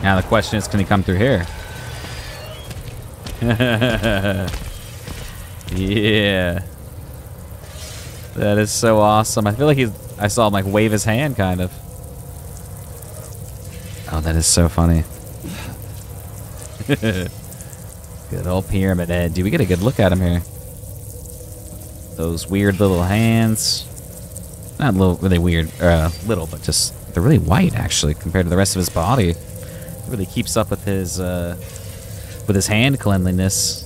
Now the question is, can he come through here? Yeah. That is so awesome. I feel like I saw him like wave his hand, kind of. Oh, that is so funny. Good old Pyramid Head. Dude, we get a good look at him here. Those weird little hands. Not little, really weird, little, but just, they're really white, actually, compared to the rest of his body. It really keeps up with his hand cleanliness.